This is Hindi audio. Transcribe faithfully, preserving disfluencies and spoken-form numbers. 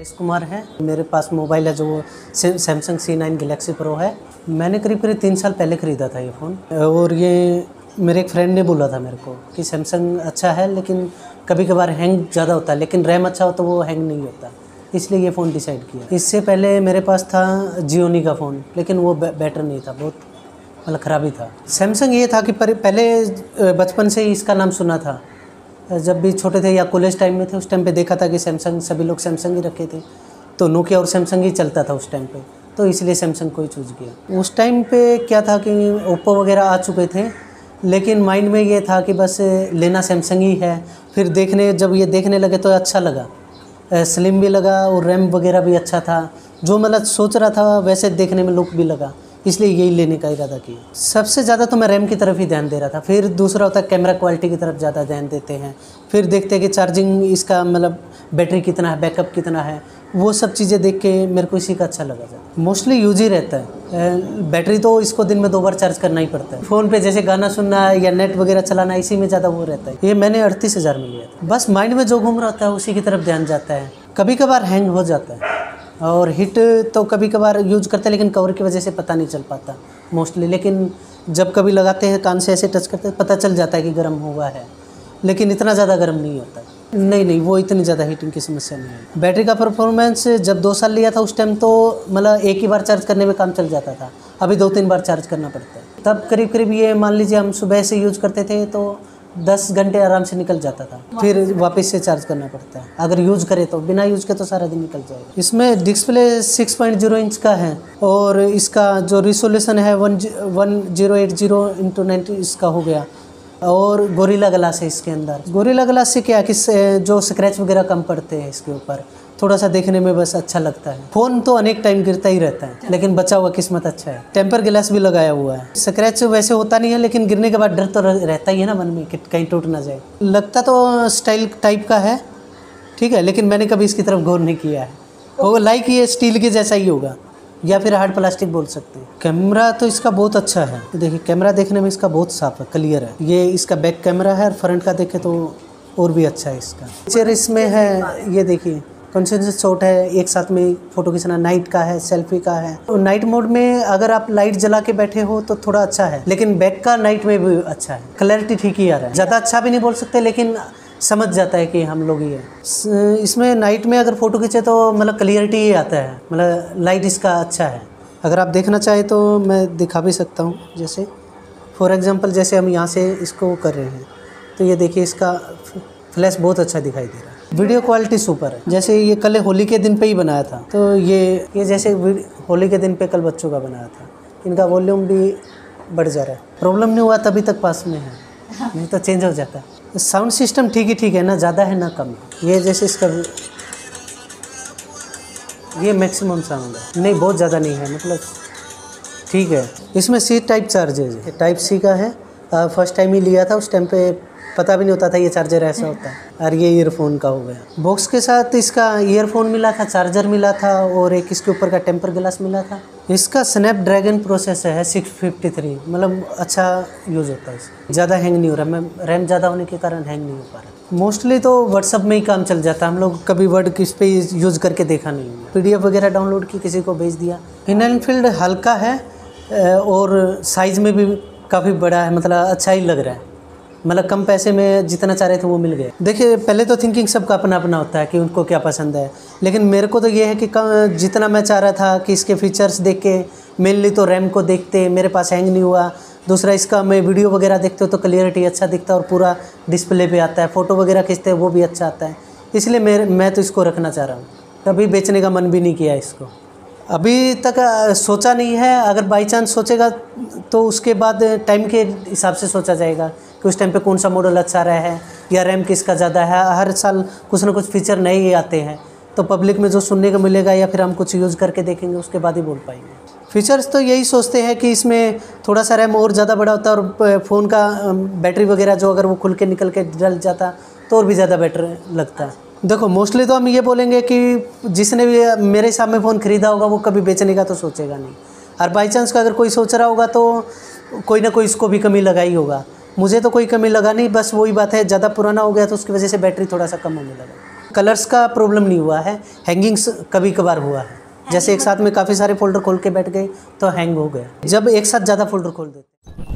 हरीश कुमार है। मेरे पास मोबाइल है जो Samsung C nine Galaxy Pro है। मैंने करीब करीब तीन साल पहले ख़रीदा था ये फ़ोन, और ये मेरे एक फ्रेंड ने बोला था मेरे को कि सैमसंग अच्छा है लेकिन कभी कभार हैंग ज़्यादा होता है, लेकिन रैम अच्छा हो तो वो हैंग नहीं होता, इसलिए ये फ़ोन डिसाइड किया। इससे पहले मेरे पास था जियोनी का फ़ोन, लेकिन वो बेटर नहीं था, बहुत मतलब ख़राबी था। सैमसंग ये था कि पहले बचपन से ही इसका नाम सुना था, जब भी छोटे थे या कॉलेज टाइम में थे उस टाइम पे देखा था कि सैमसंग, सभी लोग सैमसंग ही रखे थे, तो नोकिया और सैमसंग ही चलता था उस टाइम पे, तो इसलिए सैमसंग को ही चूज़ किया। उस टाइम पे क्या था कि ओप्पो वगैरह आ चुके थे, लेकिन माइंड में ये था कि बस लेना सैमसंग ही है। फिर देखने जब ये देखने लगे तो अच्छा लगा, स्लिम भी लगा और रैम वगैरह भी अच्छा था, जो मतलब सोच रहा था वैसे देखने में लुक भी लगा, इसलिए यही लेने का इरादा किया। सबसे ज़्यादा तो मैं रैम की तरफ ही ध्यान दे रहा था, फिर दूसरा होता है कैमरा क्वालिटी की तरफ ज़्यादा ध्यान देते हैं, फिर देखते हैं कि चार्जिंग इसका मतलब बैटरी कितना है, बैकअप कितना है, वो सब चीज़ें देख के मेरे को इसी का अच्छा लगा जाता। मोस्टली यूज ही रहता है, बैटरी तो इसको दिन में दो बार चार्ज करना ही पड़ता है। फ़ोन पे जैसे गाना सुनना या नेट वगैरह चलाना, इसी में ज़्यादा वो रहता है। ये मैंने अड़तीस हज़ार में लिया था। बस माइंड में जो घूम रहा होता है उसी की तरफ ध्यान जाता है। कभी कभार हैंग हो जाता है और हिट तो कभी कभार यूज करते हैं, लेकिन कवर की वजह से पता नहीं चल पाता मोस्टली, लेकिन जब कभी लगाते हैं कान से ऐसे टच करते हैं पता चल जाता है कि गर्म हुआ है, लेकिन इतना ज़्यादा गर्म नहीं होता। नहीं नहीं वो इतनी ज़्यादा हीटिंग की समस्या नहीं है। बैटरी का परफॉर्मेंस जब दो साल लिया था उस टाइम तो मतलब एक ही बार चार्ज करने में काम चल जाता था, अभी दो तीन बार चार्ज करना पड़ता है। तब करीब करीब ये मान लीजिए हम सुबह से यूज़ करते थे तो दस घंटे आराम से निकल जाता था, फिर वापस से चार्ज करना पड़ता है। अगर यूज़ करें तो, बिना यूज़ के तो सारा दिन निकल जाएगा। इसमें display six point zero inch का है और इसका जो रिसोल्यूशन है one one zero eight zero into ninety इसका हो गया, और गोरिल्ला ग्लास है इसके अंदर। गोरिल्ला ग्लास से क्या है कि जो स्क्रैच वगैरह कम पड़ते हैं इसके ऊपर, थोड़ा सा देखने में बस अच्छा लगता है। फ़ोन तो अनेक टाइम गिरता ही रहता है, लेकिन बचा हुआ किस्मत अच्छा है। टेम्पर ग्लास भी लगाया हुआ है। स्क्रैच वैसे होता नहीं है, लेकिन गिरने के बाद डर तो रहता ही है ना मन में कि कहीं टूट ना जाए। लगता तो स्टाइल टाइप का है, ठीक है, लेकिन मैंने कभी इसकी तरफ गौर नहीं किया है। वो लाइक ये स्टील के जैसा ही होगा या फिर हार्ड प्लास्टिक बोल सकते हैं। कैमरा तो इसका बहुत अच्छा है, देखिए कैमरा देखने में इसका बहुत साफ है, क्लियर है। ये इसका बैक कैमरा है और फ्रंट का देखे तो और भी अच्छा है इसका। फीचर इसमें है, ये देखिए कंटिन्यूअस शॉट है, एक साथ में फ़ोटो खींचना, नाइट का है, सेल्फी का है। तो नाइट मोड में अगर आप लाइट जला के बैठे हो तो थोड़ा अच्छा है, लेकिन बैक का नाइट में भी अच्छा है। क्लैरिटी ठीक ही आ रहा है, ज़्यादा अच्छा भी नहीं बोल सकते, लेकिन समझ जाता है कि हम लोग ही है। इसमें नाइट में अगर फ़ोटो खींचे तो मतलब क्लियरिटी ही आता है, मतलब लाइट इसका अच्छा है। अगर आप देखना चाहें तो मैं दिखा भी सकता हूँ, जैसे फॉर एग्जांपल जैसे हम यहाँ से इसको कर रहे हैं तो ये देखिए इसका फ्लैश बहुत अच्छा दिखाई दे रहा है। वीडियो क्वालिटी सुपर है। जैसे ये कल होली के दिन पे ही बनाया था, तो ये ये जैसे होली के दिन पे कल बच्चों का बनाया था, इनका वॉल्यूम भी बढ़ जा रहा है। प्रॉब्लम नहीं हुआ तभी तक पास में है, नहीं तो चेंज हो जाता है। साउंड सिस्टम ठीक ही ठीक है, ना ज़्यादा है ना कम। ये जैसे इसका ये मैक्सिमम साउंड है, नहीं बहुत ज़्यादा नहीं है, मतलब ठीक है। इसमें सी टाइप चार्जर है, टाइप सी का है। फर्स्ट टाइम ही लिया था, उस टाइम पे पता भी नहीं होता था ये चार्जर ऐसा होता है, और ये ईयरफोन का हो गया। बॉक्स के साथ इसका ईयरफोन मिला था, चार्जर मिला था, और एक इसके ऊपर का टेम्पर ग्लास मिला था। इसका स्नैपड्रैगन प्रोसेसर है सिक्स फिफ्टी थ्री, मतलब अच्छा यूज़ होता है इसका, ज़्यादा हैंग नहीं हो रहा। मैं रैम ज़्यादा होने के कारण हैंग नहीं हो पा रहा। मोस्टली तो व्हाट्सअप में ही काम चल जाता है, हम लोग कभी वर्ड किस पे यूज़ करके देखा नहीं है। पीडीएफ वगैरह डाउनलोड की, किसी को भेज दिया। इनफील्ड हल्का है और साइज़ में भी काफ़ी बड़ा है, मतलब अच्छा ही लग रहा है, मतलब कम पैसे में जितना चाह रहे थे वो मिल गए। देखिए पहले तो थिंकिंग सबका अपना अपना होता है कि उनको क्या पसंद है, लेकिन मेरे को तो ये है कि जितना मैं चाह रहा था कि इसके फीचर्स देख के, मेनली तो रैम को देखते मेरे पास हैंग नहीं हुआ, दूसरा इसका मैं वीडियो वगैरह देखते हो तो क्लियरिटी अच्छा दिखता है और पूरा डिस्प्ले पे आता है, फ़ोटो वगैरह खींचते हैं वो भी अच्छा आता है, इसलिए मेरे मैं तो इसको रखना चाह रहा हूँ। कभी बेचने का मन भी नहीं किया इसको, अभी तक सोचा नहीं है। अगर बाई चांस सोचेगा तो उसके बाद टाइम के हिसाब से सोचा जाएगा कि उस टाइम पे कौन सा मॉडल अच्छा रहा है या रैम किसका ज़्यादा है। हर साल कुछ ना कुछ फीचर नए ही आते हैं, तो पब्लिक में जो सुनने को मिलेगा या फिर हम कुछ यूज़ करके देखेंगे उसके बाद ही बोल पाएंगे। फीचर्स तो यही सोचते हैं कि इसमें थोड़ा सा रैम और ज़्यादा बड़ा होता है और फ़ोन का बैटरी वगैरह जो अगर वो खुल के निकल के डल जाता तो और भी ज़्यादा बेटर लगता। देखो मोस्टली तो हम ये बोलेंगे कि जिसने भी मेरे हिसाब में फ़ोन ख़रीदा होगा वो कभी बेचने का तो सोचेगा नहीं, और बाई चांस का अगर कोई सोच रहा होगा तो कोई ना कोई इसको भी कमी लगाई होगा। मुझे तो कोई कमी लगा नहीं, बस वही बात है ज़्यादा पुराना हो गया तो उसकी वजह से बैटरी थोड़ा सा कम होने लगा। कलर्स का प्रॉब्लम नहीं हुआ है, हैंगिंग्स कभी कभार हुआ है। जैसे एक साथ में काफ़ी सारे फोल्डर खोल के बैठ गए तो हैंग हो गया, जब एक साथ ज़्यादा फोल्डर खोल देते।